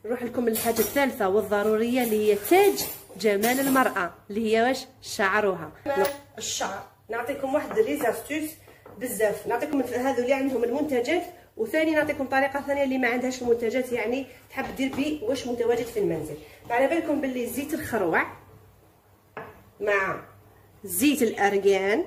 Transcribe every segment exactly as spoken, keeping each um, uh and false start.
نروح لكم الحاجه الثالثه والضروريه اللي هي تاج جمال المراه، اللي هي واش شعرها. الشعر نعطيكم واحد ليزاستوس بزاف، نعطيكم هذو اللي عندهم المنتجات، وثاني نعطيكم طريقه ثانيه اللي ما عندهاش المنتجات، يعني تحب دير بيه واش متواجد في المنزل. على بالكم باللي زيت الخروع مع زيت الارغان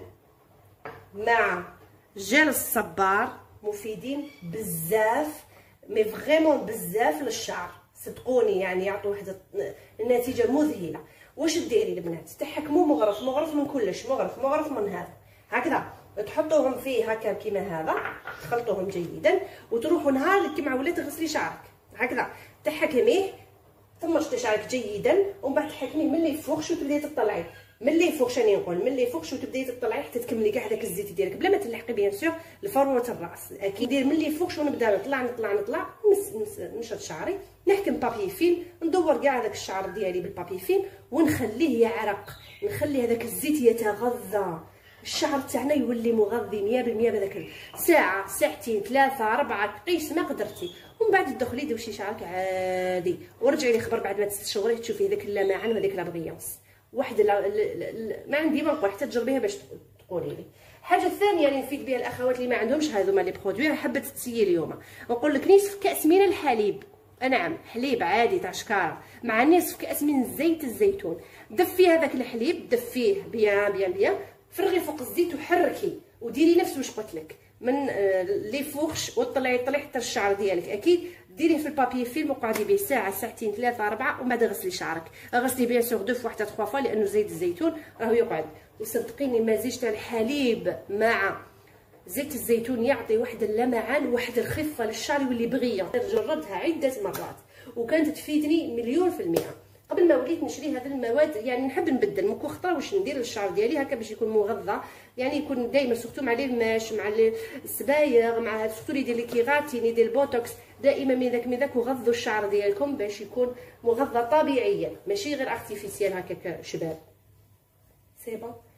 مع جل الصبار مفيدين بزاف، مي فريمون بزاف للشعر، صدقوني يعني يعطوا واحد النتيجه مذهله. واش ديري البنات؟ تحكموا مغرف مغرف من كلش، مغرف مغرف من هذا هكذا، تحطوهم فيه هكا كيما هذا، تخلطوهم جيدا، وتروحوا نهار كيما ولات تغسلي شعرك هكذا تحكميه، ثم شعرك جيدا، ومن بعد تحكميه ملي يفوخش وتبداي تطلعي، ملي يفوخش راني نقول ملي يفوخش وتبداي تطلعي حتى تكملي كاع داك الزيت ديالك بلا ما تلحقي بيان سور لفروه الراس. اكيد دير ملي يفوخش ونبدا نطلع نطلع نطلع نشد شعري، نحكم بابي فين، ندور كاع هذاك الشعر ديالي بالبابي فين ونخليه يعرق، نخلي هذاك الزيت يتغذى، الشعر تاعنا يولي مغذي مية بالمية بهذاك ساعه ساعتين ثلاثه اربعه، قيس ما قدرتي، ومن بعد تدخلي دوشي شعرك عادي، ورجعي لي خبر بعد ما تشغلي تشوفي هذاك اللمعان وهذيك لابغيونس. واحد ما عندي ما نقول حتى تجربيها باش تقولي لي. الحاجه الثانيه اللي نفيد بها الاخوات اللي ما عندهمش هذوما لي برودوي، راه حبه تسيي اليوم، نقول لك نصف كاس من الحليب، نعم حليب عادي تاع شكاره، مع نصف كاس من زيت الزيتون، دفي هذاك الحليب، دفيه بيان بيان بيان، فرغي فوق الزيت وحركي، وديري نفس واش قلت لك من لي فوخش، وطلعي طلعي حتى الشعر ديالك، اكيد ديريه في البابي فيلم وقعدي به ساعه ساعتين ثلاثه اربعه، ومن بعد غسلي شعرك، غسلي بيان سور دو فوا حتى ثلاث فوا، لانه زيت الزيتون راهو يقعد. وصدقيني المزيج تاع الحليب مع زيت الزيتون يعطي واحد اللمعان وواحد الخفه للشعر يولي بغيه. جربتها عده مرات وكانت تفيدني مليون في المئه. قبل ما وليت نشري هذه المواد يعني نحب نبدل مكو خطره واش ندير للشعر ديالي هكا باش يكون مغذى، يعني يكون دائما سورتو مع لي الماش مع السبايغ مع سورتو اللي يدير لي كيغاتين يدير البوتوكس، دائما من ذاك من ذاك وغذوا الشعر ديالكم باش يكون مغذى طبيعيا ماشي غير ارتيفيسيال هكاك شباب. سي بون.